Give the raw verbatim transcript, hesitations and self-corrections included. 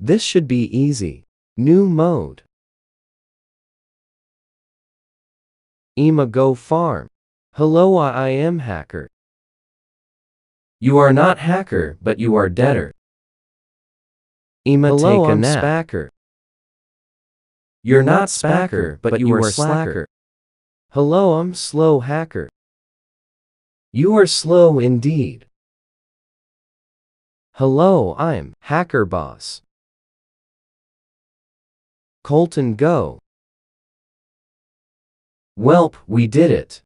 This should be easy. New mode. Ima go farm. Hello, I am hacker. You are not hacker, but you are deader. Ima Hello, take a I'm nap. spacker. You're not spacker, but you are slacker. Hello, I'm slow hacker. You are slow indeed. Hello, I'm hacker boss. Colton go. Welp, we did it.